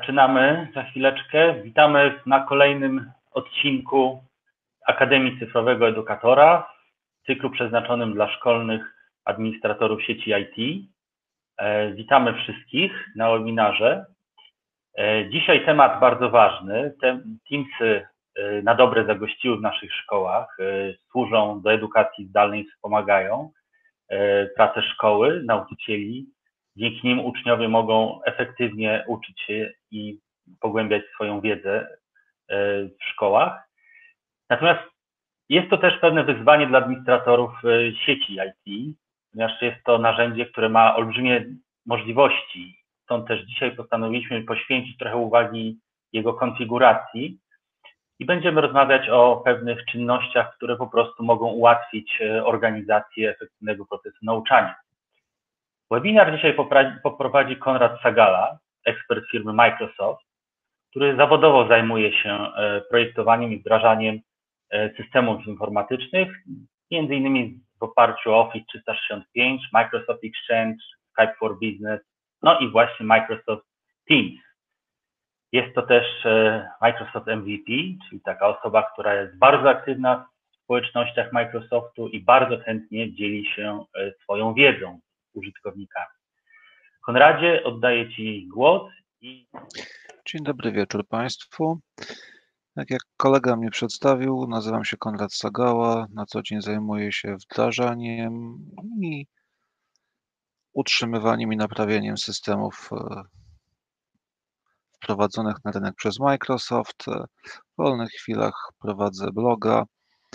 Zaczynamy za chwileczkę. Witamy na kolejnym odcinku Akademii Cyfrowego Edukatora, w cyklu przeznaczonym dla szkolnych administratorów sieci IT. Witamy wszystkich na webinarze. Dzisiaj temat bardzo ważny. Teamsy na dobre zagościły w naszych szkołach, służą do edukacji zdalnej, wspomagają pracę szkoły, nauczycieli. Dzięki nim uczniowie mogą efektywnie uczyć się i pogłębiać swoją wiedzę w szkołach. Natomiast jest to też pewne wyzwanie dla administratorów sieci IT, ponieważ jest to narzędzie, które ma olbrzymie możliwości. Stąd też dzisiaj postanowiliśmy poświęcić trochę uwagi jego konfiguracji i będziemy rozmawiać o pewnych czynnościach, które po prostu mogą ułatwić organizację efektywnego procesu nauczania. Webinar dzisiaj poprowadzi Konrad Sagala, ekspert firmy Microsoft, który zawodowo zajmuje się projektowaniem i wdrażaniem systemów informatycznych, między innymi w oparciu o Office 365, Microsoft Exchange, Skype for Business, no i właśnie Microsoft Teams. Jest to też Microsoft MVP, czyli taka osoba, która jest bardzo aktywna w społecznościach Microsoftu i bardzo chętnie dzieli się swoją wiedzą z użytkownikami. Konradzie, oddaję Ci głos. Dzień dobry wieczór Państwu. Tak jak kolega mnie przedstawił, nazywam się Konrad Sagała, na co dzień zajmuję się wdrażaniem i utrzymywaniem i naprawianiem systemów wprowadzonych na rynek przez Microsoft. W wolnych chwilach prowadzę bloga,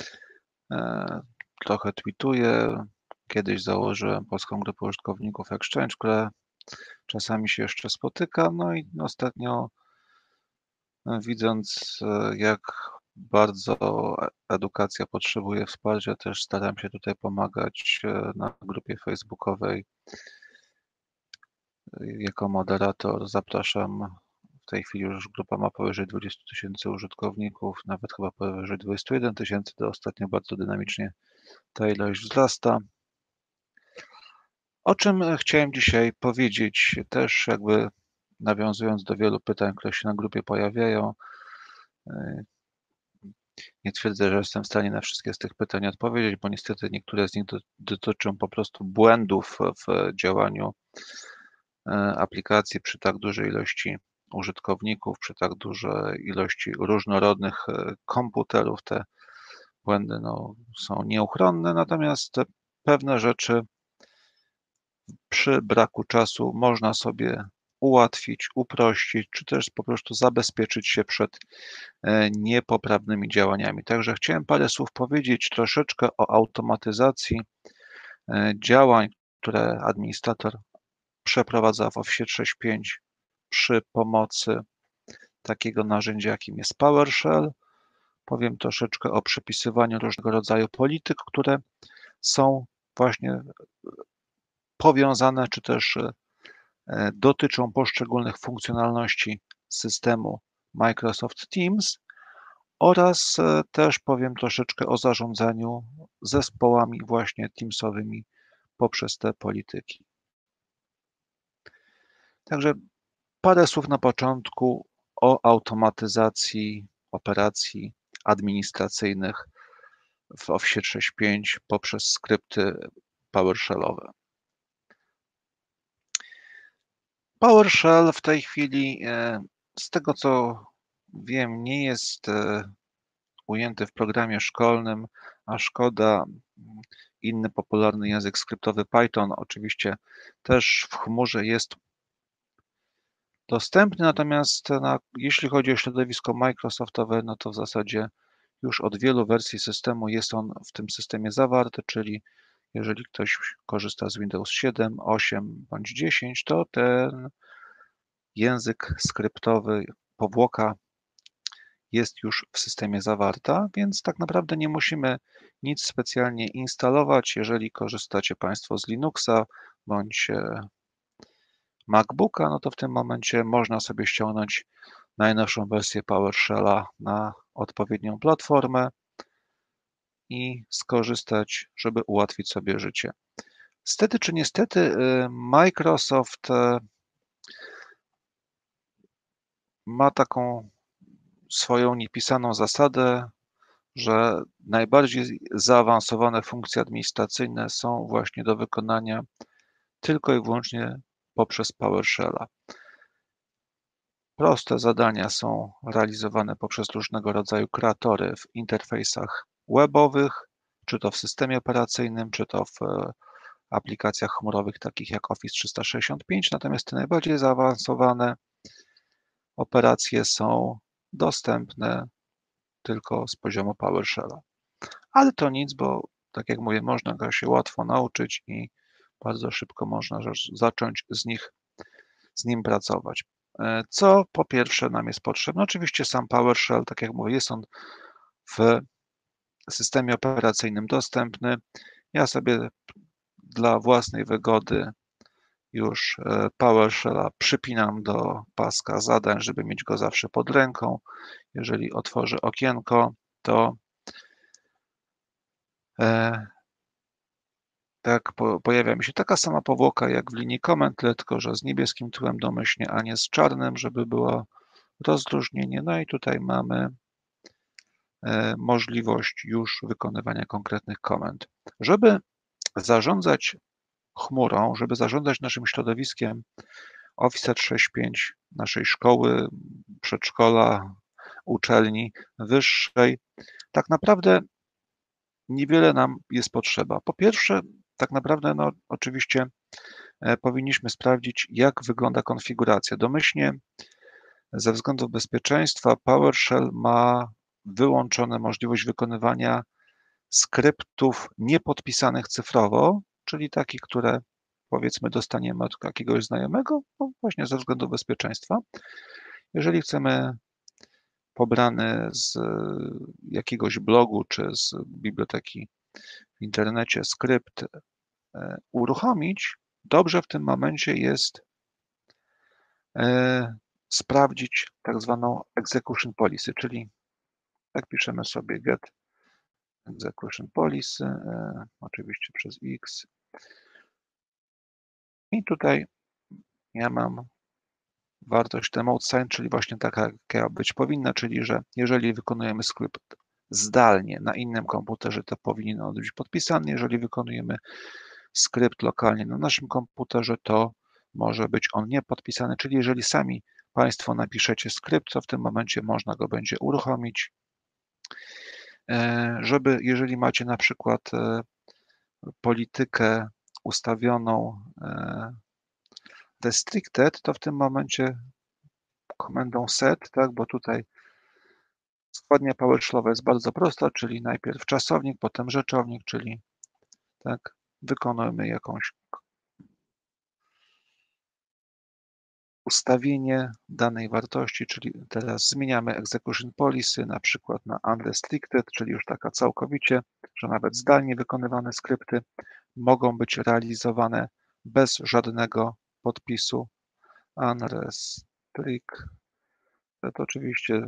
trochę tweetuję. Kiedyś założyłem polską grupę użytkowników Exchange, która czasami się jeszcze spotyka. No i ostatnio, widząc jak bardzo edukacja potrzebuje wsparcia, też staram się tutaj pomagać na grupie facebookowej. Jako moderator zapraszam. W tej chwili już grupa ma powyżej 20 000 użytkowników, nawet chyba powyżej 21 000, to ostatnio bardzo dynamicznie ta ilość wzrasta. O czym chciałem dzisiaj powiedzieć, też jakby nawiązując do wielu pytań, które się na grupie pojawiają. Nie twierdzę, że jestem w stanie na wszystkie z tych pytań odpowiedzieć, bo niestety niektóre z nich dotyczą po prostu błędów w działaniu aplikacji przy tak dużej ilości użytkowników, przy tak dużej ilości różnorodnych komputerów. Te błędy są nieuchronne, natomiast pewne rzeczy przy braku czasu można sobie ułatwić, uprościć, czy też po prostu zabezpieczyć się przed niepoprawnymi działaniami. Także chciałem parę słów powiedzieć troszeczkę o automatyzacji działań, które administrator przeprowadza w Office 365 przy pomocy takiego narzędzia, jakim jest PowerShell. Powiem troszeczkę o przepisywaniu różnego rodzaju polityk, które są właśnie powiązane, czy też dotyczą poszczególnych funkcjonalności systemu Microsoft Teams oraz też powiem troszeczkę o zarządzaniu zespołami właśnie Teamsowymi poprzez te polityki. Także parę słów na początku o automatyzacji operacji administracyjnych w Office 365 poprzez skrypty PowerShellowe. PowerShell w tej chwili, z tego co wiem, nie jest ujęty w programie szkolnym, a szkoda. Inny popularny język skryptowy Python oczywiście też w chmurze jest dostępny, natomiast jeśli chodzi o środowisko Microsoftowe, no to w zasadzie już od wielu wersji systemu jest on w tym systemie zawarty, czyli jeżeli ktoś korzysta z Windows 7, 8 bądź 10, to ten język skryptowy, powłoka jest już w systemie zawarta, więc tak naprawdę nie musimy nic specjalnie instalować. Jeżeli korzystacie Państwo z Linuxa bądź MacBooka, no to w tym momencie można sobie ściągnąć najnowszą wersję PowerShella na odpowiednią platformę i skorzystać, żeby ułatwić sobie życie. Stety czy niestety Microsoft ma taką swoją niepisaną zasadę, że najbardziej zaawansowane funkcje administracyjne są właśnie do wykonania tylko i wyłącznie poprzez PowerShella. Proste zadania są realizowane poprzez różnego rodzaju kreatory w interfejsach webowych, czy to w systemie operacyjnym, czy to w aplikacjach chmurowych takich jak Office 365, natomiast te najbardziej zaawansowane operacje są dostępne tylko z poziomu PowerShella. Ale to nic, bo tak jak mówię, można go się łatwo nauczyć i bardzo szybko można zacząć z nim pracować. Co po pierwsze nam jest potrzebne? Oczywiście sam PowerShell, tak jak mówię, jest on w systemie operacyjnym dostępny. Ja sobie dla własnej wygody już PowerShella przypinam do paska zadań, żeby mieć go zawsze pod ręką. Jeżeli otworzę okienko, to tak pojawia mi się taka sama powłoka jak w linii komend, tylko że z niebieskim tłem domyślnie, a nie z czarnym, żeby było rozróżnienie. No i tutaj mamy możliwość już wykonywania konkretnych komend. Żeby zarządzać chmurą, żeby zarządzać naszym środowiskiem Office 365, naszej szkoły, przedszkola, uczelni wyższej, tak naprawdę niewiele nam jest potrzeba. Po pierwsze, tak naprawdę, no oczywiście powinniśmy sprawdzić, jak wygląda konfiguracja. Domyślnie ze względów bezpieczeństwa PowerShell ma wyłączone możliwość wykonywania skryptów niepodpisanych cyfrowo, czyli takich, które powiedzmy dostaniemy od jakiegoś znajomego, no właśnie ze względu bezpieczeństwa. Jeżeli chcemy pobrany z jakiegoś blogu czy z biblioteki w internecie skrypt uruchomić, dobrze w tym momencie jest sprawdzić tak zwaną execution policy, czyli tak piszemy sobie get execution policy, oczywiście przez X. I tutaj ja mam wartość remote sign, czyli właśnie taka, jaka być powinna, czyli że jeżeli wykonujemy skrypt zdalnie na innym komputerze, to powinien on być podpisany. Jeżeli wykonujemy skrypt lokalnie na naszym komputerze, to może być on niepodpisany, czyli jeżeli sami Państwo napiszecie skrypt, to w tym momencie można go będzie uruchomić, żeby jeżeli macie na przykład politykę ustawioną restricted, to w tym momencie komendą set, tak, bo tutaj składnia PowerShellowa jest bardzo prosta, czyli najpierw czasownik, potem rzeczownik, czyli tak, wykonujemy jakąś ustawienie danej wartości, czyli teraz zmieniamy execution policy na przykład na unrestricted, czyli już taka całkowicie, że nawet zdalnie wykonywane skrypty mogą być realizowane bez żadnego podpisu. Unrestricted, to oczywiście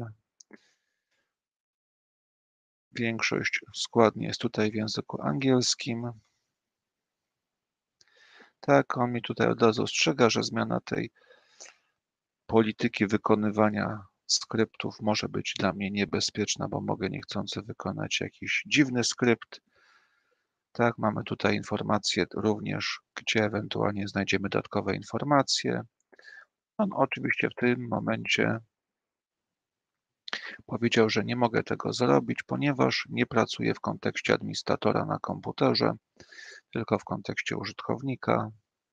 większość składni jest tutaj w języku angielskim. Tak, on mi tutaj od razu ostrzega, że zmiana tej polityki wykonywania skryptów może być dla mnie niebezpieczna, bo mogę niechcący wykonać jakiś dziwny skrypt. Tak, mamy tutaj informacje również, gdzie ewentualnie znajdziemy dodatkowe informacje. On oczywiście w tym momencie powiedział, że nie mogę tego zrobić, ponieważ nie pracuję w kontekście administratora na komputerze, tylko w kontekście użytkownika.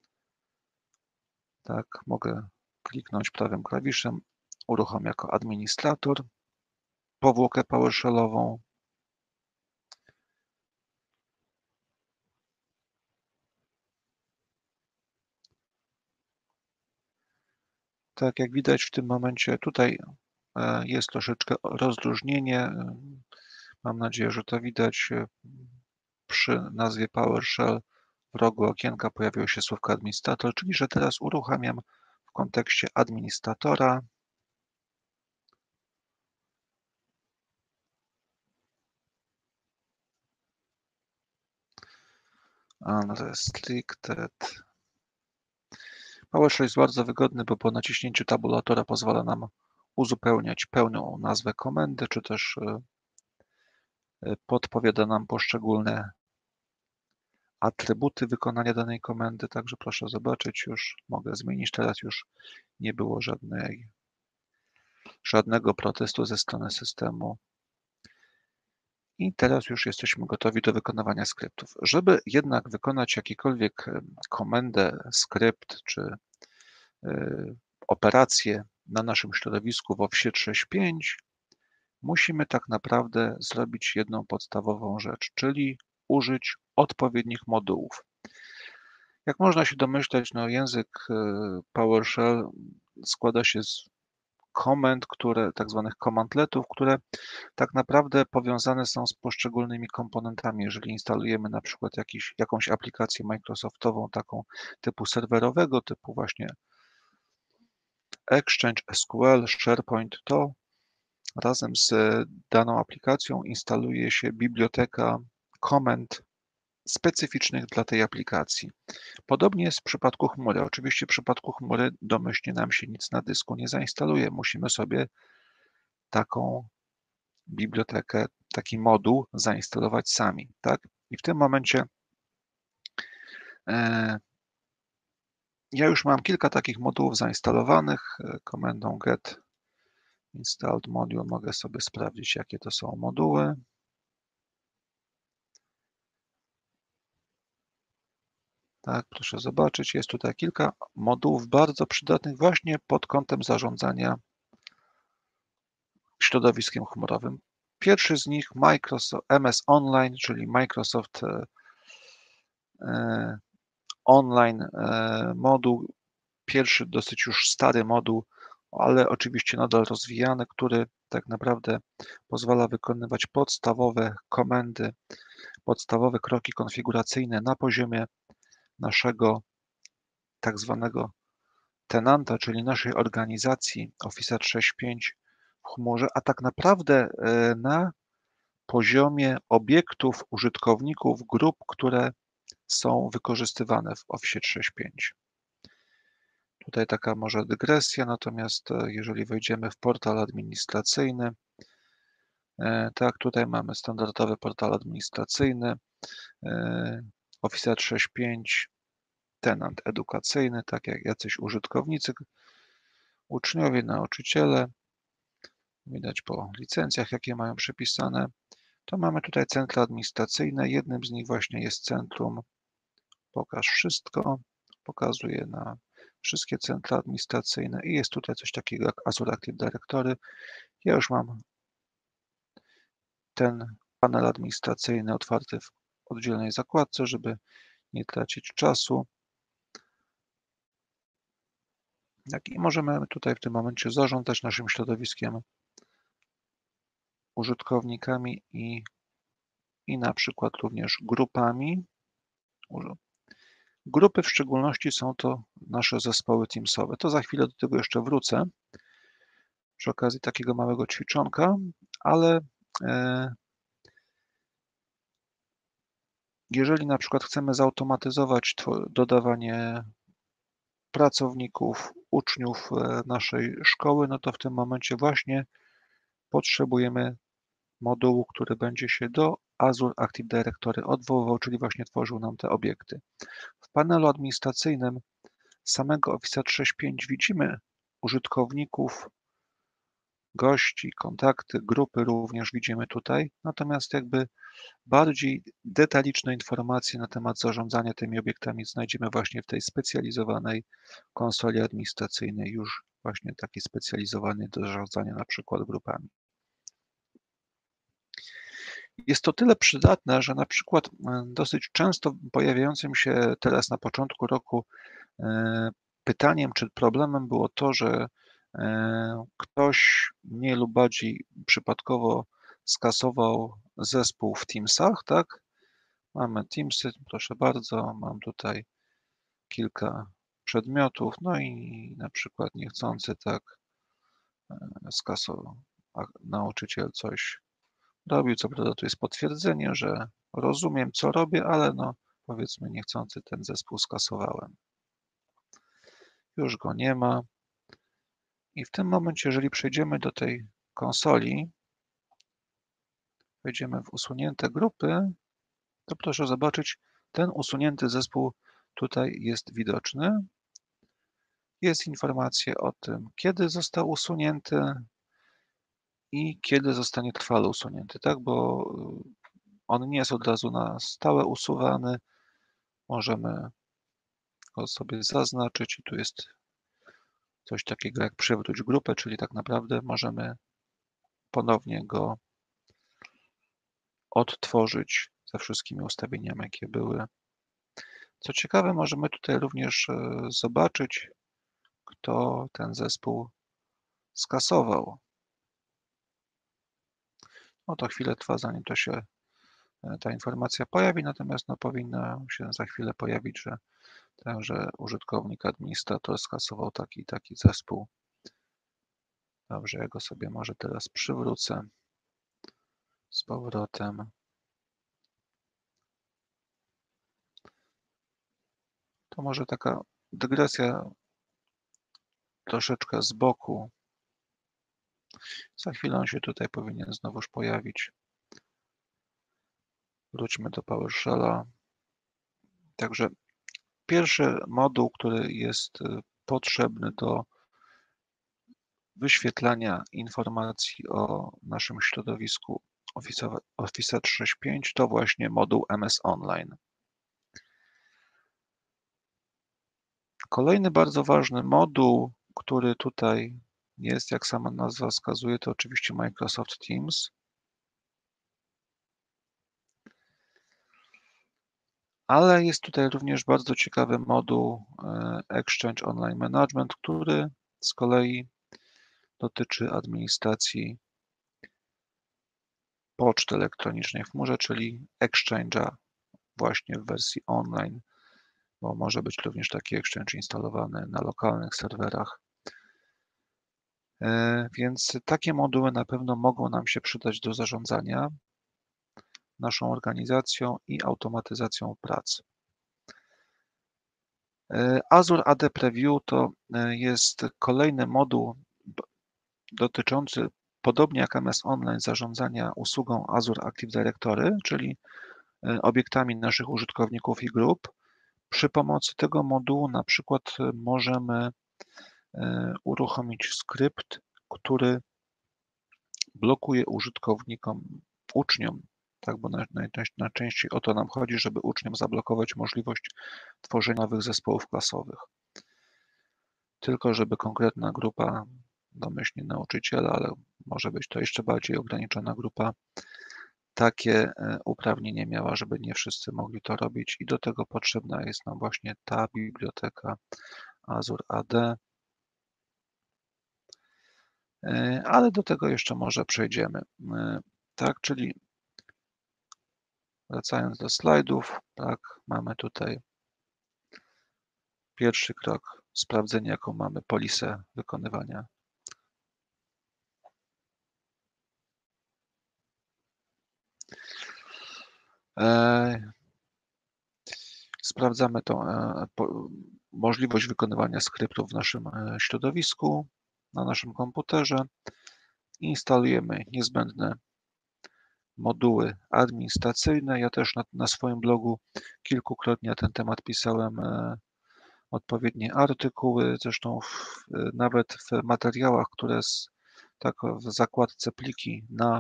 Tak, mogę kliknąć prawym klawiszem, uruchom jako administrator powłokę PowerShellową. Tak jak widać w tym momencie tutaj jest troszeczkę rozluźnienie. Mam nadzieję, że to widać. Przy nazwie PowerShell w rogu okienka pojawiło się słówko administrator, czyli że teraz uruchamiam w kontekście administratora. Unrestricted. PowerShell jest bardzo wygodny, bo po naciśnięciu tabulatora pozwala nam uzupełniać pełną nazwę komendy, czy też podpowiada nam poszczególne atrybuty wykonania danej komendy. Także proszę zobaczyć, już mogę zmienić. Teraz już nie było żadnego protestu ze strony systemu. I teraz już jesteśmy gotowi do wykonywania skryptów. Żeby jednak wykonać jakikolwiek komendę, skrypt czy operację na naszym środowisku w Office 365, musimy tak naprawdę zrobić jedną podstawową rzecz, czyli użyć odpowiednich modułów. Jak można się domyśleć, no język PowerShell składa się z komend, tak zwanych commandletów, które tak naprawdę powiązane są z poszczególnymi komponentami. Jeżeli instalujemy na przykład jakąś aplikację Microsoftową, taką typu serwerowego, typu właśnie Exchange, SQL, SharePoint, to razem z daną aplikacją instaluje się biblioteka komend specyficznych dla tej aplikacji. Podobnie jest w przypadku chmury. Oczywiście w przypadku chmury domyślnie nam się nic na dysku nie zainstaluje. Musimy sobie taką bibliotekę, taki moduł zainstalować sami, tak? I w tym momencie ja już mam kilka takich modułów zainstalowanych. Komendą get installed module mogę sobie sprawdzić, jakie to są moduły. Tak, proszę zobaczyć, jest tutaj kilka modułów bardzo przydatnych właśnie pod kątem zarządzania środowiskiem chmurowym. Pierwszy z nich MS Online, czyli Microsoft Online moduł. Pierwszy dosyć już stary moduł, ale oczywiście nadal rozwijany, który tak naprawdę pozwala wykonywać podstawowe komendy, podstawowe kroki konfiguracyjne na poziomie naszego tak zwanego tenanta, czyli naszej organizacji Office 365 w chmurze, a tak naprawdę na poziomie obiektów, użytkowników, grup, które są wykorzystywane w Office 365. Tutaj taka może dygresja, natomiast jeżeli wejdziemy w portal administracyjny, tak, tutaj mamy standardowy portal administracyjny, Office 365, tenant edukacyjny, tak jak jacyś użytkownicy, uczniowie, nauczyciele, widać po licencjach, jakie mają przypisane. To mamy tutaj centra administracyjne. Jednym z nich właśnie jest centrum Pokaż wszystko. Pokazuje na wszystkie centra administracyjne i jest tutaj coś takiego jak Azure Active Directory. Ja już mam ten panel administracyjny otwarty w oddzielnej zakładce, żeby nie tracić czasu. I możemy tutaj w tym momencie zarządzać naszym środowiskiem, użytkownikami i na przykład również grupami. Grupy w szczególności są to nasze zespoły teamsowe. To za chwilę do tego jeszcze wrócę przy okazji takiego małego ćwiczonka, ale jeżeli na przykład chcemy zautomatyzować dodawanie pracowników, uczniów naszej szkoły, no to w tym momencie właśnie potrzebujemy modułu, który będzie się do Azure Active Directory odwoływał, czyli właśnie tworzył nam te obiekty. W panelu administracyjnym samego Office 365 widzimy użytkowników, gości, kontakty, grupy również widzimy tutaj, natomiast jakby bardziej detaliczne informacje na temat zarządzania tymi obiektami znajdziemy właśnie w tej specjalizowanej konsoli administracyjnej, już właśnie takiej specjalizowanej do zarządzania na przykład grupami. Jest to tyle przydatne, że na przykład dosyć często pojawiającym się teraz na początku roku pytaniem czy problemem było to, że ktoś mniej lub bardziej przypadkowo skasował zespół w Teamsach, tak? Mamy Teamsy, proszę bardzo, mam tutaj kilka przedmiotów, no i na przykład niechcący tak skasował, nauczyciel coś robił, co prawda tu jest potwierdzenie, że rozumiem, co robię, ale no powiedzmy niechcący ten zespół skasowałem. Już go nie ma. I w tym momencie, jeżeli przejdziemy do tej konsoli, wejdziemy w usunięte grupy, to proszę zobaczyć, ten usunięty zespół tutaj jest widoczny. Jest informacja o tym, kiedy został usunięty i kiedy zostanie trwale usunięty, tak? Bo on nie jest od razu na stałe usuwany. Możemy go sobie zaznaczyć i tu jest coś takiego jak przywróć grupę, czyli tak naprawdę możemy ponownie go odtworzyć ze wszystkimi ustawieniami, jakie były. Co ciekawe, możemy tutaj również zobaczyć, kto ten zespół skasował. No to chwilę trwa, zanim to się ta informacja pojawi, natomiast no, powinna się za chwilę pojawić, że tenże użytkownik, administrator skasował taki i taki zespół. Dobrze, ja go sobie może teraz przywrócę z powrotem. To może taka dygresja troszeczkę z boku. Za chwilę on się tutaj powinien znowuż pojawić. Wróćmy do PowerShella. Także pierwszy moduł, który jest potrzebny do wyświetlania informacji o naszym środowisku Office 365 to właśnie moduł MS Online. Kolejny bardzo ważny moduł, który tutaj jest, jak sama nazwa wskazuje, to oczywiście Microsoft Teams. Ale jest tutaj również bardzo ciekawy moduł Exchange Online Management, który z kolei dotyczy administracji poczty elektronicznej w chmurze, czyli Exchange'a właśnie w wersji online, bo może być również taki Exchange instalowany na lokalnych serwerach. Więc takie moduły na pewno mogą nam się przydać do zarządzania naszą organizacją i automatyzacją pracy. Azure AD Preview to jest kolejny moduł dotyczący, podobnie jak MS Online, zarządzania usługą Azure Active Directory, czyli obiektami naszych użytkowników i grup. Przy pomocy tego modułu na przykład możemy uruchomić skrypt, który blokuje użytkownikom, uczniom, tak, bo najczęściej o to nam chodzi, żeby uczniom zablokować możliwość tworzenia nowych zespołów klasowych. Tylko żeby konkretna grupa, domyślnie nauczyciela, ale może być to jeszcze bardziej ograniczona grupa, takie uprawnienie miała, żeby nie wszyscy mogli to robić i do tego potrzebna jest nam właśnie ta biblioteka Azure AD, ale do tego jeszcze może przejdziemy. Tak, czyli wracając do slajdów, tak, mamy tutaj pierwszy krok, sprawdzenie, jaką mamy polisę wykonywania. Sprawdzamy tą możliwość wykonywania skryptów w naszym środowisku, na naszym komputerze. Instalujemy niezbędne moduły administracyjne. Ja też na swoim blogu kilkukrotnie na ten temat pisałem odpowiednie artykuły, zresztą nawet w materiałach, które tak w zakładce pliki na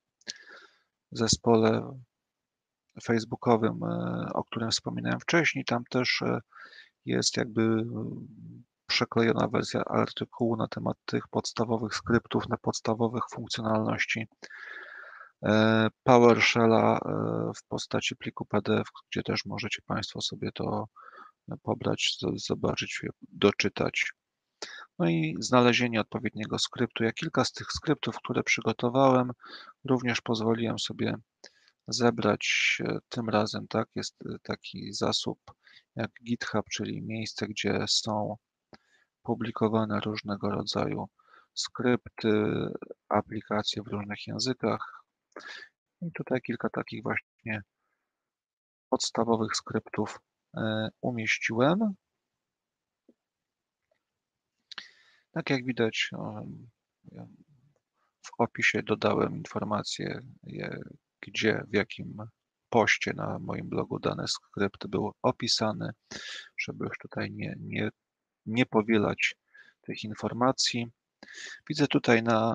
zespole facebookowym, o którym wspominałem wcześniej, tam też jest jakby przeklejona wersja artykułu na temat tych podstawowych skryptów, na podstawowych funkcjonalności PowerShella w postaci pliku PDF, gdzie też możecie Państwo sobie to pobrać, zobaczyć, doczytać. No i znalezienie odpowiedniego skryptu. Ja kilka z tych skryptów, które przygotowałem, również pozwoliłem sobie zebrać tym razem, tak, jest taki zasób jak GitHub, czyli miejsce, gdzie są publikowane różnego rodzaju skrypty, aplikacje w różnych językach. I tutaj kilka takich właśnie podstawowych skryptów umieściłem. Tak jak widać, w opisie dodałem informację, gdzie, w jakim poście na moim blogu dany skrypt był opisany, żeby już tutaj nie powielać tych informacji. Widzę tutaj na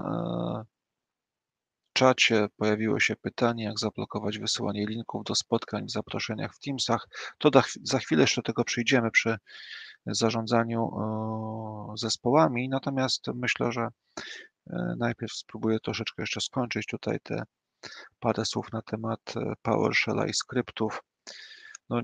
czacie pojawiło się pytanie, jak zablokować wysyłanie linków do spotkań w zaproszeniach w Teamsach. To za chwilę jeszcze do tego przyjdziemy przy zarządzaniu zespołami, natomiast myślę, że najpierw spróbuję troszeczkę jeszcze skończyć tutaj te parę słów na temat PowerShella i skryptów. No,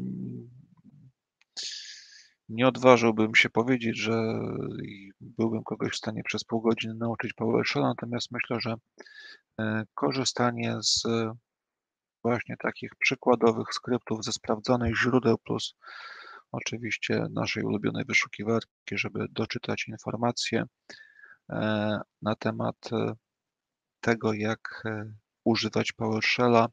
nie odważyłbym się powiedzieć, że byłbym kogoś w stanie przez pół godziny nauczyć PowerShella, natomiast myślę, że korzystanie z właśnie takich przykładowych skryptów ze sprawdzonych źródeł plus oczywiście naszej ulubionej wyszukiwarki, żeby doczytać informacje na temat tego, jak używać PowerShella,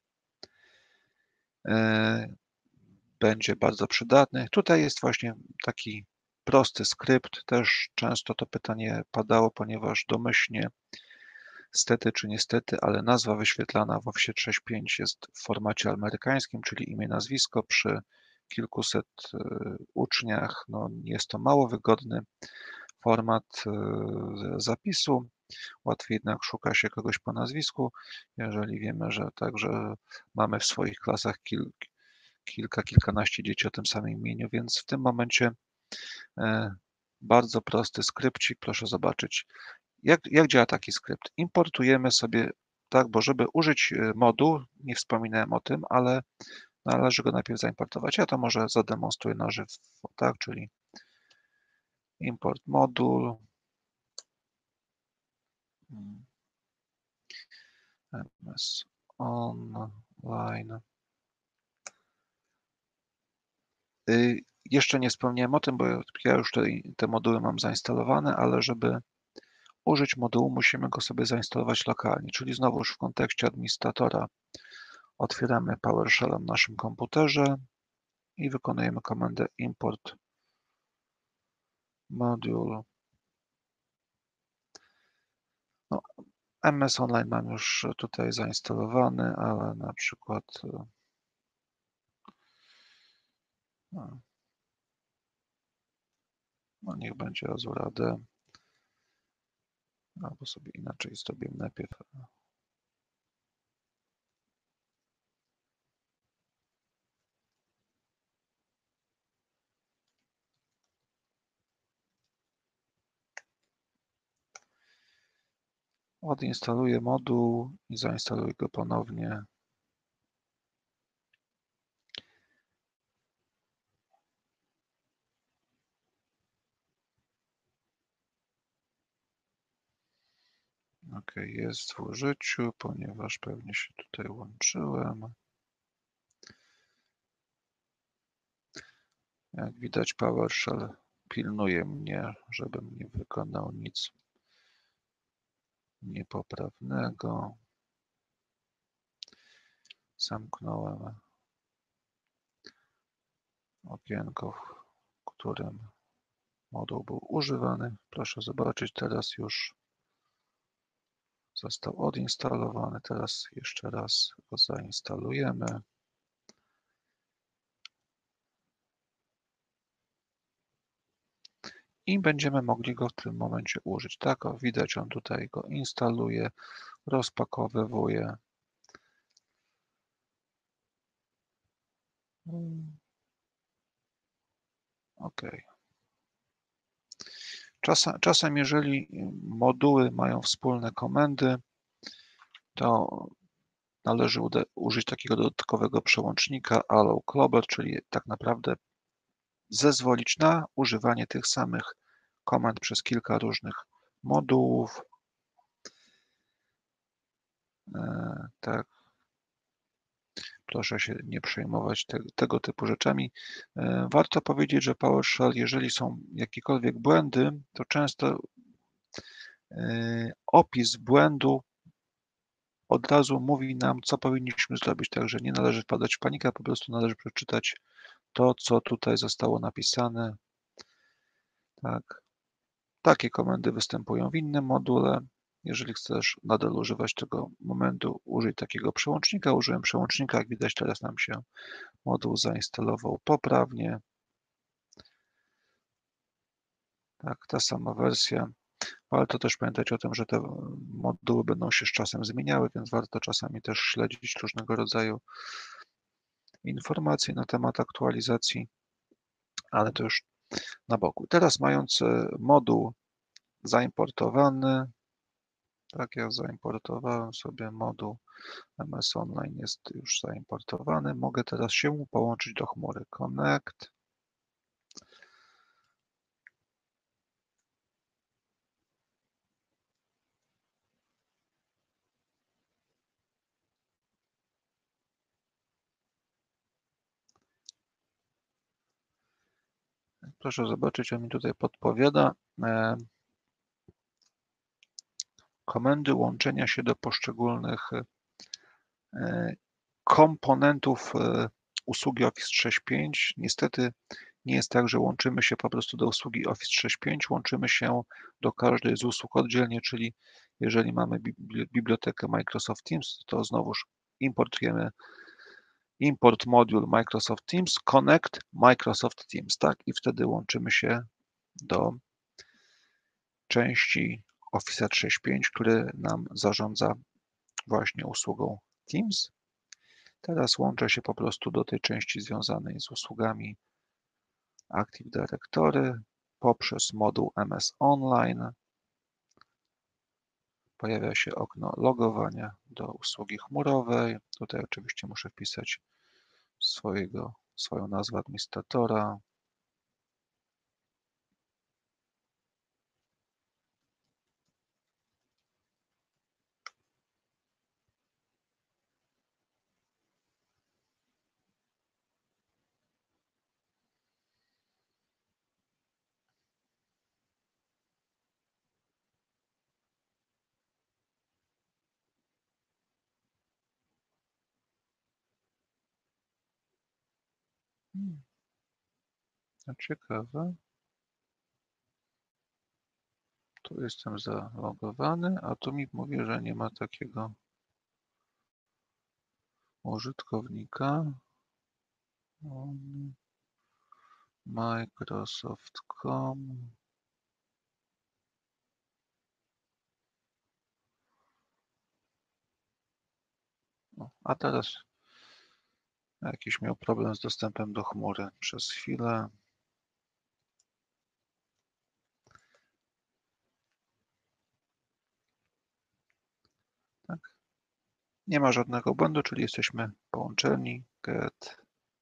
będzie bardzo przydatny. Tutaj jest właśnie taki prosty skrypt. Też często to pytanie padało, ponieważ domyślnie, stety czy niestety, ale nazwa wyświetlana w Office 3.5 jest w formacie amerykańskim, czyli imię, nazwisko. Przy kilkuset uczniach no, jest to mało wygodny format zapisu. Łatwiej jednak szuka się kogoś po nazwisku, jeżeli wiemy, że także mamy w swoich klasach kilkanaście dzieci o tym samym imieniu, więc w tym momencie bardzo prosty skrypcik. Proszę zobaczyć, jak działa taki skrypt. Importujemy sobie, tak, bo żeby użyć moduł, nie wspominałem o tym, ale należy go najpierw zaimportować. Ja to może zademonstruję na żywo, tak, czyli import moduł, MS Online. Jeszcze nie wspomniałem o tym, bo ja już te moduły mam zainstalowane, ale żeby użyć modułu, musimy go sobie zainstalować lokalnie, czyli znowuż w kontekście administratora otwieramy PowerShella na naszym komputerze i wykonujemy komendę import module. No, MS Online mam już tutaj zainstalowany, ale na przykład no niech będzie Azure AD, albo sobie inaczej zrobię najpierw. Odinstaluję moduł i zainstaluję go ponownie. OK, jest w użyciu, ponieważ pewnie się tutaj łączyłem. Jak widać, PowerShell pilnuje mnie, żebym nie wykonał nic niepoprawnego. Zamknąłem okienko, w którym moduł był używany. Proszę zobaczyć, teraz już został odinstalowany. Teraz jeszcze raz go zainstalujemy. I będziemy mogli go w tym momencie użyć. Tak, o, widać, on tutaj go instaluje, rozpakowywuje. OK. Czasem, jeżeli moduły mają wspólne komendy, to należy użyć takiego dodatkowego przełącznika allow clubber, czyli tak naprawdę zezwolić na używanie tych samych komend przez kilka różnych modułów. Tak. Proszę się nie przejmować tego typu rzeczami. Warto powiedzieć, że PowerShell, jeżeli są jakiekolwiek błędy, to często opis błędu od razu mówi nam, co powinniśmy zrobić. Także nie należy wpadać w panikę, po prostu należy przeczytać to, co tutaj zostało napisane. Tak. Takie komendy występują w innym module. Jeżeli chcesz nadal używać tego momentu, użyj takiego przełącznika. Użyłem przełącznika, jak widać teraz nam się moduł zainstalował poprawnie. Tak, ta sama wersja. Warto też pamiętać o tym, że te moduły będą się z czasem zmieniały, więc warto czasami też śledzić różnego rodzaju informacje na temat aktualizacji, ale to już na boku. Teraz mając moduł zaimportowany, tak, ja zaimportowałem sobie moduł MS Online, jest już zaimportowany. Mogę teraz się połączyć do chmury. Connect. Proszę zobaczyć, on mi tutaj podpowiada komendy łączenia się do poszczególnych komponentów usługi Office 365. Niestety nie jest tak, że łączymy się po prostu do usługi Office 365, łączymy się do każdej z usług oddzielnie, czyli jeżeli mamy bibliotekę Microsoft Teams, to znowuż importujemy import module Microsoft Teams, connect Microsoft Teams, tak? I wtedy łączymy się do części Office 365, który nam zarządza właśnie usługą Teams. Teraz łączę się po prostu do tej części związanej z usługami Active Directory poprzez moduł MS Online. Pojawia się okno logowania do usługi chmurowej. Tutaj oczywiście muszę wpisać swoją nazwę administratora. Ciekawe. Tu jestem zalogowany, a tu mi mówi, że nie ma takiego użytkownika. Microsoft.com. A teraz jakiś miał problem z dostępem do chmury przez chwilę. Tak. Nie ma żadnego błędu, czyli jesteśmy połączeni. Get.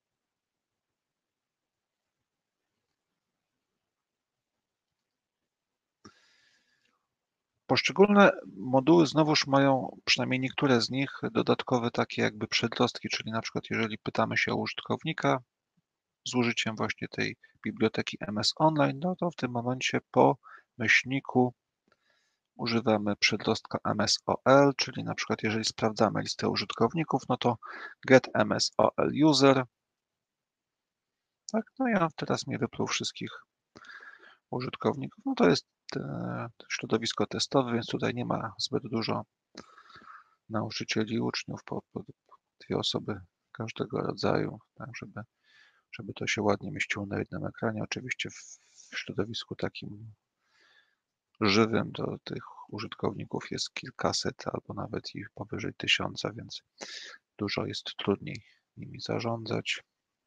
Poszczególne moduły znowuż mają, przynajmniej niektóre z nich, dodatkowe takie jakby przedrostki, czyli na przykład jeżeli pytamy się o użytkownika z użyciem właśnie tej biblioteki MS Online, no to w tym momencie po myślniku używamy przedrostka MSOL, czyli na przykład jeżeli sprawdzamy listę użytkowników, no to get MSOL user. Tak, no ja teraz mi wypluł wszystkich użytkowników. No to jest środowisko testowe, więc tutaj nie ma zbyt dużo nauczycieli i uczniów, po 2 osoby każdego rodzaju, tak, żeby to się ładnie mieściło na jednym ekranie. Oczywiście w środowisku takim żywym to tych użytkowników jest kilkaset albo nawet i powyżej 1000, więc dużo jest trudniej nimi zarządzać.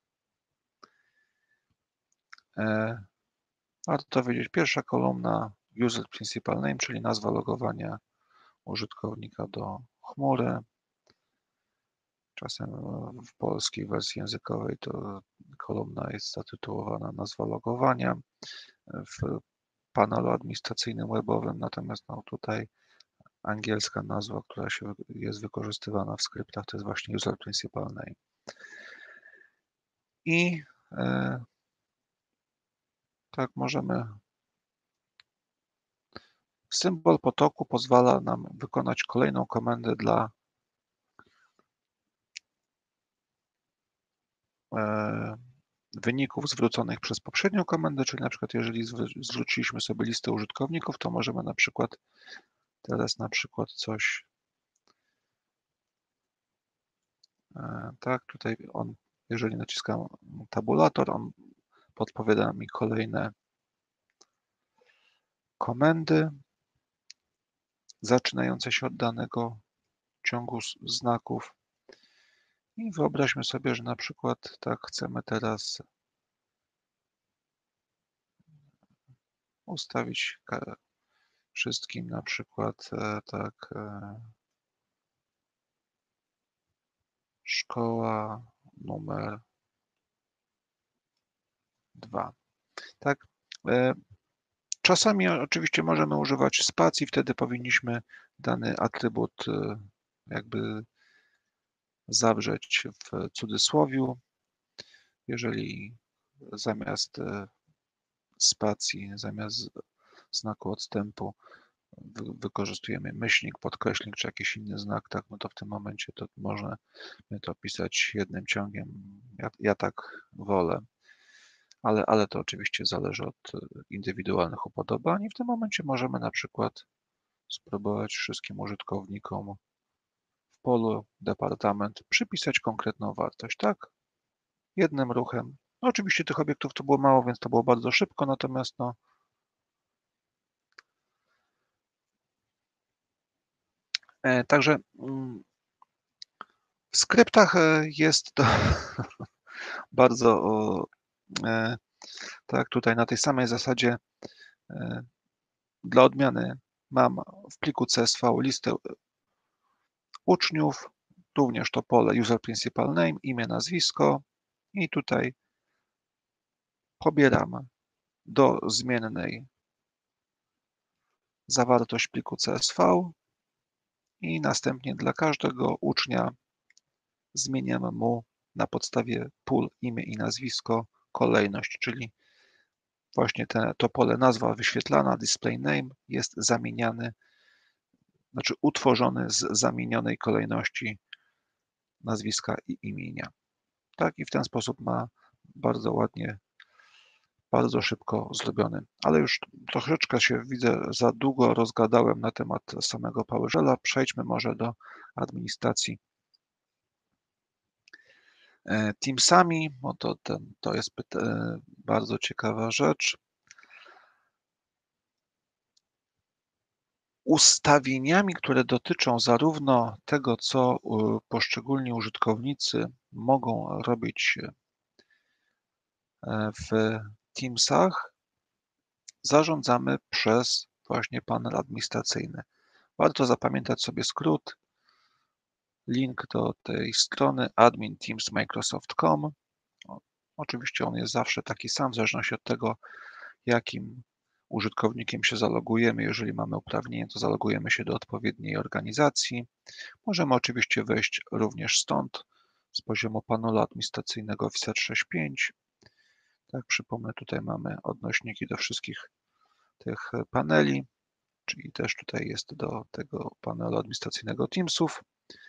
Warto wiedzieć, pierwsza kolumna User Principal Name, czyli nazwa logowania użytkownika do chmury. Czasem w polskiej wersji językowej to kolumna jest zatytułowana nazwa logowania. W panelu administracyjnym webowym, natomiast no tutaj angielska nazwa, która jest wykorzystywana w skryptach, to jest właśnie User Principal Name. I tak możemy. Symbol potoku pozwala nam wykonać kolejną komendę dla wyników zwróconych przez poprzednią komendę, czyli na przykład jeżeli zwróciliśmy sobie listę użytkowników, to możemy na przykład teraz coś, tak, tutaj jeżeli naciskam tabulator, on podpowiada mi kolejne komendy zaczynające się od danego ciągu znaków. I wyobraźmy sobie, że na przykład tak chcemy teraz ustawić wszystkim na przykład tak szkoła numer 2. Tak. Czasami oczywiście możemy używać spacji, wtedy powinniśmy dany atrybut jakby zawrzeć w cudzysłowiu. Jeżeli zamiast spacji, zamiast znaku odstępu wykorzystujemy myślnik, podkreślnik czy jakiś inny znak, tak, no to w tym momencie to możemy to pisać jednym ciągiem. Ja tak wolę, ale to oczywiście zależy od indywidualnych upodobań i w tym momencie możemy na przykład spróbować wszystkim użytkownikom w polu departament przypisać konkretną wartość, tak? Jednym ruchem. No oczywiście tych obiektów to było mało, więc to było bardzo szybko, natomiast no także w skryptach jest to bardzo tak tutaj na tej samej zasadzie dla odmiany mam w pliku CSV listę uczniów, również to pole user principal name, imię, nazwisko i tutaj pobieram do zmiennej zawartość pliku CSV i następnie dla każdego ucznia zmieniam mu na podstawie pól imię i nazwisko kolejność, czyli właśnie to pole nazwa wyświetlana, display name jest zamieniany, znaczy utworzony z zamienionej kolejności nazwiska i imienia. Tak i w ten sposób ma bardzo ładnie, bardzo szybko zrobiony. Ale już troszeczkę się widzę za długo rozgadałem na temat samego PowerShella. Przejdźmy może do administracji Teamsami, bo to jest bardzo ciekawa rzecz. Ustawieniami, które dotyczą zarówno tego, co poszczególni użytkownicy mogą robić w Teamsach, zarządzamy przez właśnie panel administracyjny. Warto zapamiętać sobie skrót, link do tej strony adminteamsmicrosoft.com. Oczywiście on jest zawsze taki sam, w zależności od tego, jakim użytkownikiem się zalogujemy. Jeżeli mamy uprawnienie, to zalogujemy się do odpowiedniej organizacji. Możemy oczywiście wejść również stąd, z poziomu panelu administracyjnego Office 365. Tak, przypomnę, tutaj mamy odnośniki do wszystkich tych paneli, czyli też tutaj jest do tego panelu administracyjnego Teamsów.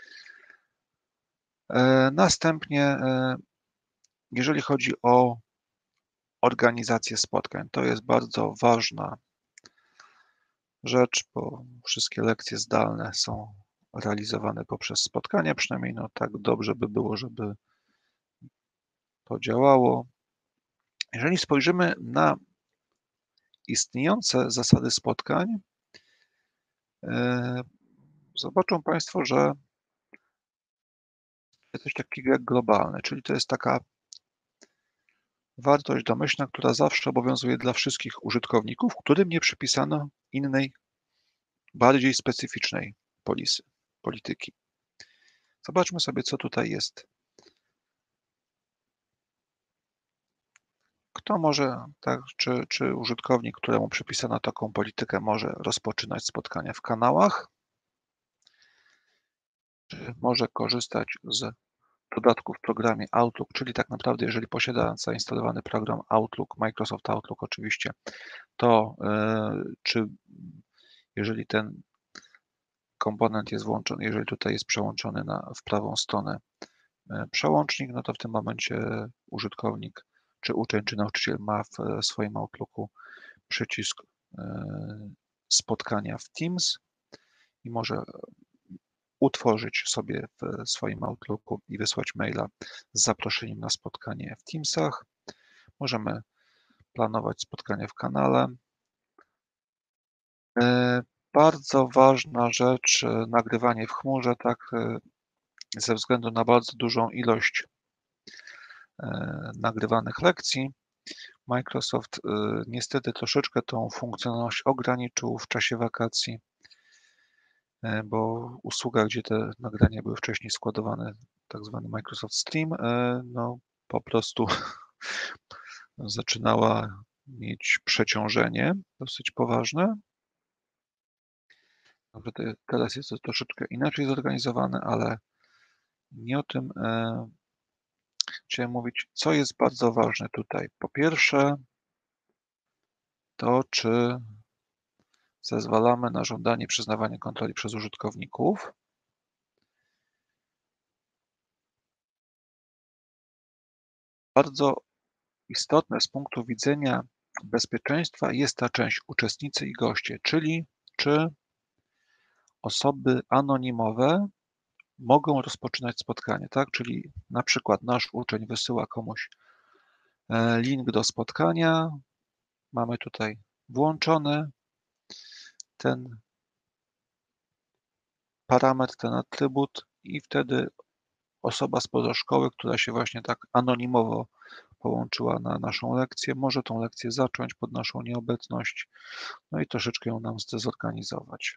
Następnie, jeżeli chodzi o organizację spotkań, to jest bardzo ważna rzecz, bo wszystkie lekcje zdalne są realizowane poprzez spotkania, przynajmniej no tak dobrze by było, żeby to działało. Jeżeli spojrzymy na istniejące zasady spotkań, zobaczą Państwo, że jest coś takiego jak globalne, czyli to jest taka wartość domyślna, która zawsze obowiązuje dla wszystkich użytkowników, którym nie przypisano innej, bardziej specyficznej polityki. Zobaczmy sobie, co tutaj jest. Kto może, tak, czy użytkownik, któremu przypisano taką politykę, może rozpoczynać spotkania w kanałach, czy może korzystać z dodatków w programie Outlook, czyli tak naprawdę, jeżeli posiada zainstalowany program Outlook, Microsoft Outlook oczywiście, to czy jeżeli ten komponent jest włączony, jeżeli tutaj jest przełączony w prawą stronę przełącznik, no to w tym momencie użytkownik czy uczeń, czy nauczyciel ma w swoim Outlooku przycisk spotkania w Teams i może utworzyć sobie w swoim Outlooku i wysłać maila z zaproszeniem na spotkanie w Teamsach. Możemy planować spotkania w kanale. Bardzo ważna rzecz, nagrywanie w chmurze, tak, ze względu na bardzo dużą ilość nagrywanych lekcji. Microsoft niestety troszeczkę tą funkcjonalność ograniczył w czasie wakacji, bo usługa, gdzie te nagrania były wcześniej składowane, tak zwany Microsoft Stream, no po prostu zaczynała mieć przeciążenie dosyć poważne. Teraz jest to troszeczkę inaczej zorganizowane, ale nie o tym chciałem mówić. Co jest bardzo ważne tutaj? Po pierwsze, to czy zezwalamy na żądanie przyznawania kontroli przez użytkowników. Bardzo istotne z punktu widzenia bezpieczeństwa jest ta część uczestnicy i goście, czyli czy osoby anonimowe mogą rozpoczynać spotkanie, tak? Czyli na przykład nasz uczeń wysyła komuś link do spotkania, mamy tutaj włączony ten parametr, ten atrybut i wtedy osoba spoza szkoły, która się właśnie tak anonimowo połączyła na naszą lekcję, może tą lekcję zacząć pod naszą nieobecność, no i troszeczkę ją nam zdezorganizować.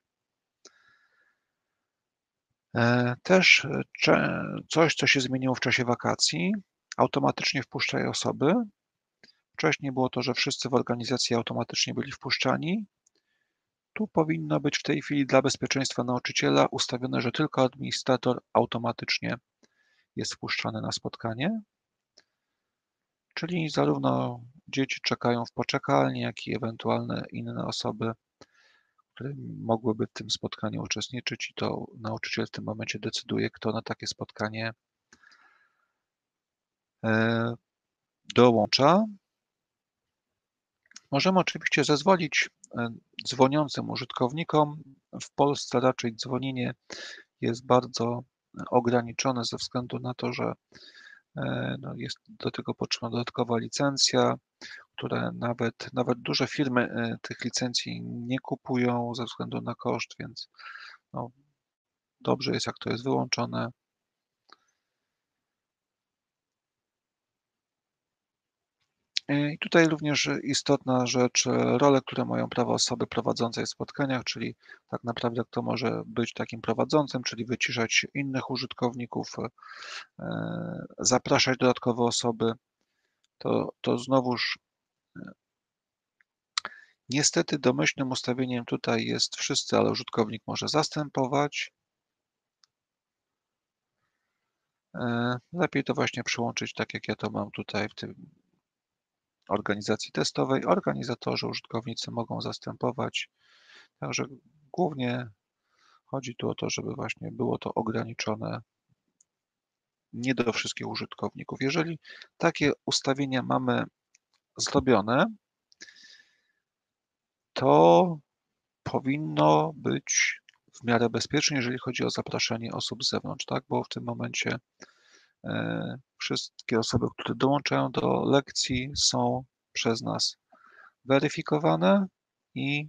Też coś, co się zmieniło w czasie wakacji, automatycznie wpuszczają osoby. Wcześniej było to, że wszyscy w organizacji automatycznie byli wpuszczani. Tu powinno być w tej chwili dla bezpieczeństwa nauczyciela ustawione, że tylko administrator automatycznie jest wpuszczany na spotkanie. Czyli zarówno dzieci czekają w poczekalni, jak i ewentualne inne osoby, które mogłyby w tym spotkaniu uczestniczyć i to nauczyciel w tym momencie decyduje, kto na takie spotkanie dołącza. Możemy oczywiście zezwolić dzwoniącym użytkownikom. W Polsce raczej dzwonienie jest bardzo ograniczone ze względu na to, że no jest do tego potrzebna dodatkowa licencja, które nawet duże firmy tych licencji nie kupują ze względu na koszt, więc no, dobrze jest, jak to jest wyłączone. I tutaj również istotna rzecz, role, które mają prawo osoby prowadzącej w spotkaniach, czyli tak naprawdę kto może być takim prowadzącym, czyli wyciszać innych użytkowników, zapraszać dodatkowe osoby. To znowuż niestety domyślnym ustawieniem tutaj jest wszyscy, ale użytkownik może zastępować. Lepiej to właśnie przyłączyć tak, jak ja to mam tutaj w tym organizacji testowej. Organizatorzy, użytkownicy mogą zastępować. Także głównie chodzi tu o to, żeby właśnie było to ograniczone nie do wszystkich użytkowników. Jeżeli takie ustawienia mamy zrobione, to powinno być w miarę bezpiecznie, jeżeli chodzi o zapraszanie osób z zewnątrz, tak? Bo w tym momencie wszystkie osoby, które dołączają do lekcji, są przez nas weryfikowane i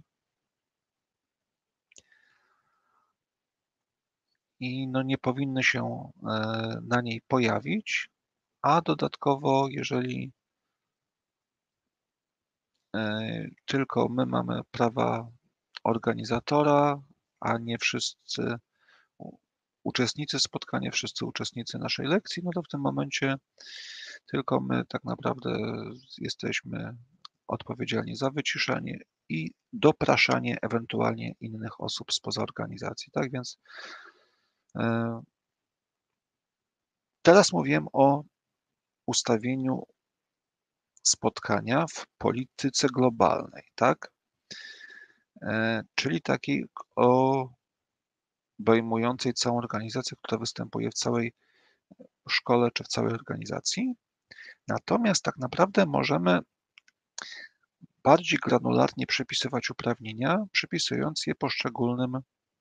no nie powinny się na niej pojawić, a dodatkowo, jeżeli tylko my mamy prawa organizatora, a nie wszyscy uczestnicy spotkania, wszyscy uczestnicy naszej lekcji, no to w tym momencie tylko my tak naprawdę jesteśmy odpowiedzialni za wyciszanie i dopraszanie ewentualnie innych osób spoza organizacji. Tak więc teraz mówiłem o ustawieniu spotkania w polityce globalnej, tak? Czyli takiej obejmującej całą organizację, która występuje w całej szkole czy w całej organizacji. Natomiast tak naprawdę możemy bardziej granularnie przypisywać uprawnienia, przypisując je poszczególnym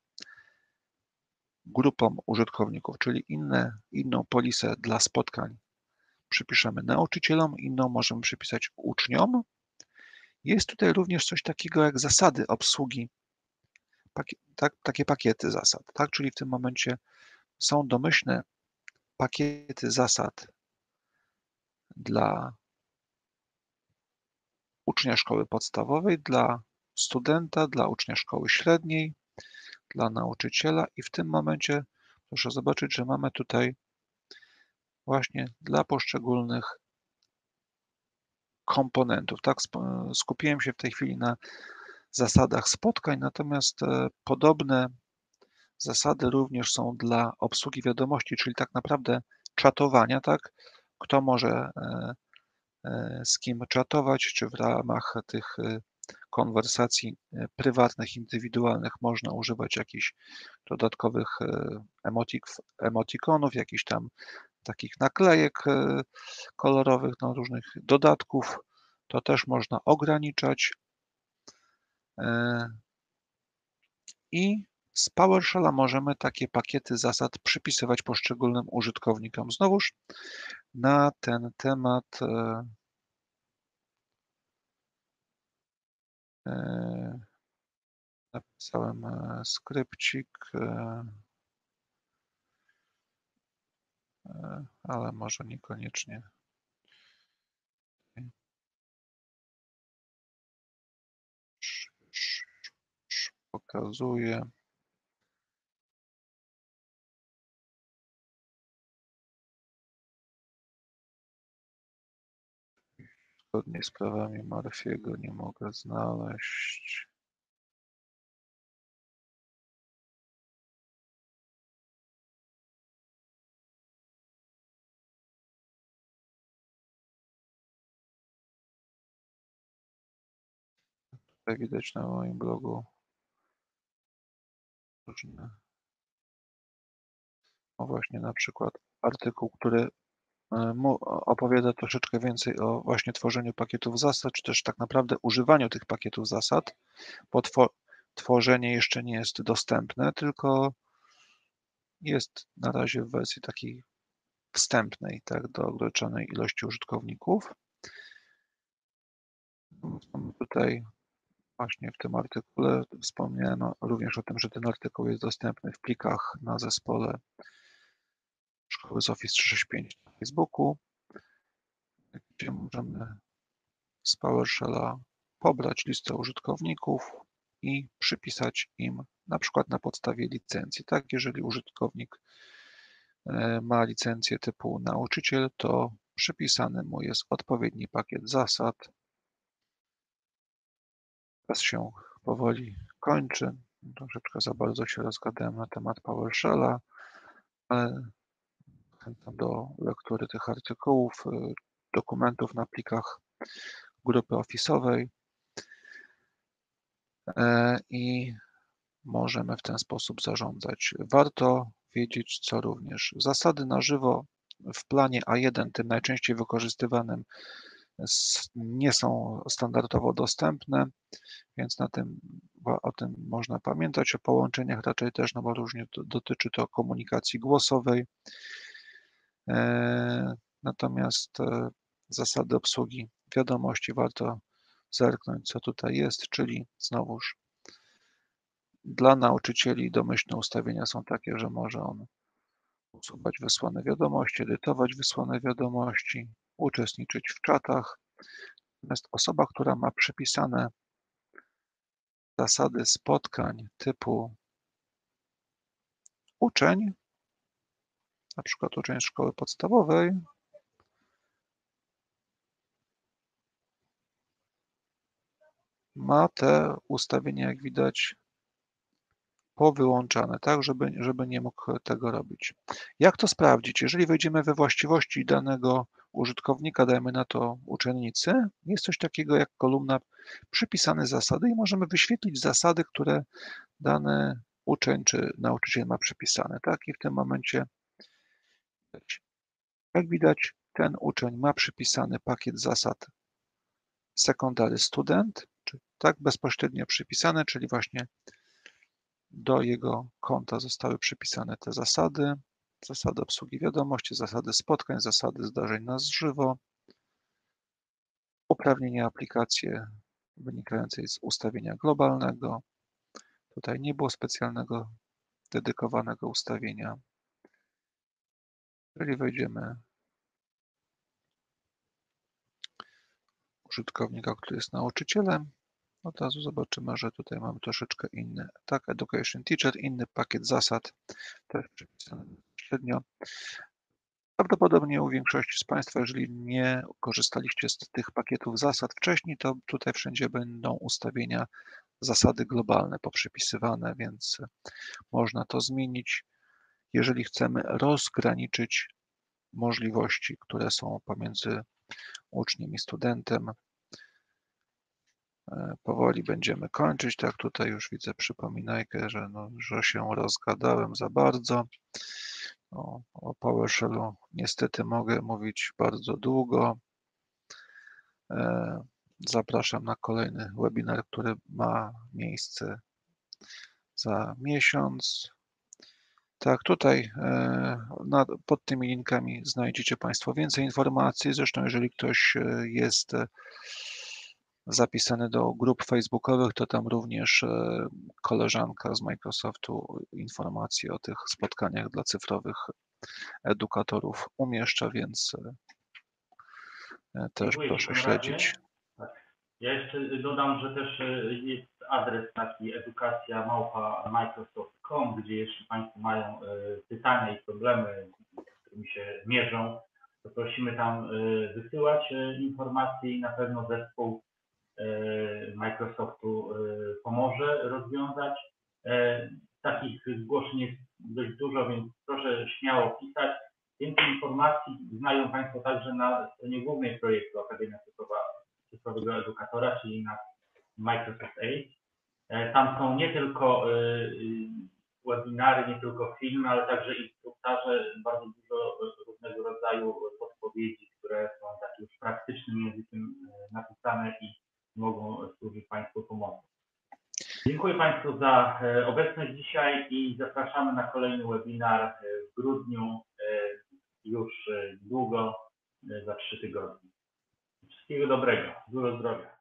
grupom użytkowników, czyli inną polisę dla spotkań przypiszemy nauczycielom, inną możemy przypisać uczniom. Jest tutaj również coś takiego jak zasady obsługi, takie pakiety zasad, tak? Czyli w tym momencie są domyślne pakiety zasad dla ucznia szkoły podstawowej, dla studenta, dla ucznia szkoły średniej, dla nauczyciela i w tym momencie proszę zobaczyć, że mamy tutaj właśnie dla poszczególnych komponentów. Tak, skupiłem się w tej chwili na zasadach spotkań, natomiast podobne zasady również są dla obsługi wiadomości, czyli tak naprawdę czatowania, tak? Kto może z kim czatować, czy w ramach tych konwersacji prywatnych, indywidualnych można używać jakichś dodatkowych emotikonów, jakichś tam takich naklejek kolorowych, no, różnych dodatków. To też można ograniczać. I z PowerShella możemy takie pakiety zasad przypisywać poszczególnym użytkownikom. Znowuż na ten temat napisałem skrypcik, ale może niekoniecznie. Pokazuję. Zgodnie z prawami Murphy'ego nie mogę znaleźć. Tutaj widać na moim blogu różne. No właśnie na przykład artykuł, który opowiada troszeczkę więcej o właśnie tworzeniu pakietów zasad, czy też tak naprawdę używaniu tych pakietów zasad, bo tworzenie jeszcze nie jest dostępne, tylko jest na razie w wersji takiej wstępnej, tak, do ograniczonej ilości użytkowników. Tutaj właśnie w tym artykule wspomniałem również o tym, że ten artykuł jest dostępny w plikach na zespole Szkoły z Office 365 na Facebooku, gdzie możemy z PowerShella pobrać listę użytkowników i przypisać im na przykład na podstawie licencji. Tak, jeżeli użytkownik ma licencję typu nauczyciel, to przypisany mu jest odpowiedni pakiet zasad. Czas się powoli kończy. Troszeczkę za bardzo się rozgadałem na temat PowerShella, ale zachęcam do lektury tych artykułów, dokumentów na plikach grupy Office'owej i możemy w ten sposób zarządzać. Warto wiedzieć, co również. Zasady na żywo w planie A1, tym najczęściej wykorzystywanym, nie są standardowo dostępne, więc o tym można pamiętać. O połączeniach raczej też, no bo różnie dotyczy to komunikacji głosowej. Natomiast zasady obsługi wiadomości warto zerknąć, co tutaj jest, czyli znowuż dla nauczycieli domyślne ustawienia są takie, że może on usuwać wysłane wiadomości, edytować wysłane wiadomości, uczestniczyć w czatach. Natomiast osoba, która ma przypisane zasady spotkań typu uczeń, na przykład uczeń szkoły podstawowej, ma te ustawienia, jak widać, powyłączane, tak, żeby nie mógł tego robić. Jak to sprawdzić? Jeżeli wejdziemy we właściwości danego użytkownika, dajmy na to uczennicy, jest coś takiego jak kolumna przypisane zasady i możemy wyświetlić zasady, które dany uczeń czy nauczyciel ma przypisane, tak, i w tym momencie, jak widać, ten uczeń ma przypisany pakiet zasad Secondary Student, czy tak bezpośrednio przypisane, czyli właśnie do jego konta zostały przypisane te zasady, zasady obsługi wiadomości, zasady spotkań, zasady zdarzeń na żywo, uprawnienia aplikacje wynikającej z ustawienia globalnego. Tutaj nie było specjalnego, dedykowanego ustawienia. Jeżeli wejdziemy użytkownika, który jest nauczycielem, od razu zobaczymy, że tutaj mamy troszeczkę inny, tak, Education Teacher, inny pakiet zasad, też przypisany bezpośrednio. Prawdopodobnie u większości z Państwa, jeżeli nie korzystaliście z tych pakietów zasad wcześniej, to tutaj wszędzie będą ustawienia zasady globalne poprzypisywane, więc można to zmienić, jeżeli chcemy rozgraniczyć możliwości, które są pomiędzy uczniem i studentem. Powoli będziemy kończyć. Tak, tutaj już widzę przypominajkę, że się rozgadałem za bardzo. O PowerShellu niestety mogę mówić bardzo długo. Zapraszam na kolejny webinar, który ma miejsce za miesiąc. Tak, tutaj pod tymi linkami znajdziecie Państwo więcej informacji. Zresztą, jeżeli ktoś jest zapisany do grup facebookowych, to tam również koleżanka z Microsoftu informacje o tych spotkaniach dla cyfrowych edukatorów umieszcza, więc też Dziękuję proszę Ci, Konradzie. śledzić. Tak. Ja jeszcze dodam, że też jest adres taki edukacja@microsoft.com, gdzie jeśli Państwo mają pytania i problemy, z którymi się mierzą, to prosimy tam wysyłać informacje i na pewno zespół Microsoftu pomoże rozwiązać. Takich zgłoszeń jest dość dużo, więc proszę śmiało pisać. Więcej informacji znają Państwo także na stronie głównej projektu Akademia Cyfrowego Edukatora, czyli na Microsoft Edge. Tam są nie tylko webinary, nie tylko filmy, ale także instruktaże, bardzo dużo różnego rodzaju podpowiedzi, które są tak już praktycznym językiem napisane i mogą służyć Państwu pomocą. Dziękuję Państwu za obecność dzisiaj i zapraszamy na kolejny webinar w grudniu, już niedługo, za 3 tygodnie. Wszystkiego dobrego, dużo zdrowia.